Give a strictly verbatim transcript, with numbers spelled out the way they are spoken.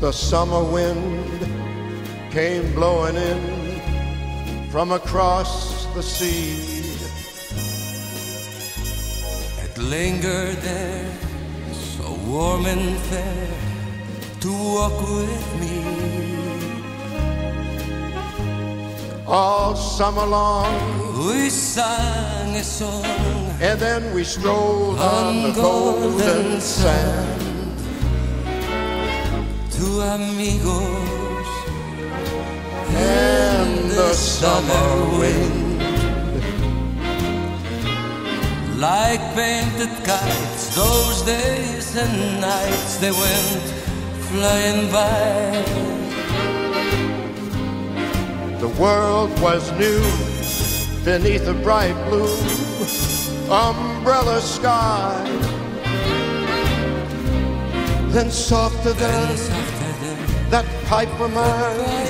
the summer wind came blowing in from across the sea. It lingered there, so warm and fair, to walk with me. All summer long we sang a song, and then we strolled on, on the golden, golden sand. Two amigos and the summer wind, like painted kites, those days and nights they went flying by. The world was new beneath a bright blue umbrella sky. Then softer than that pipe of mine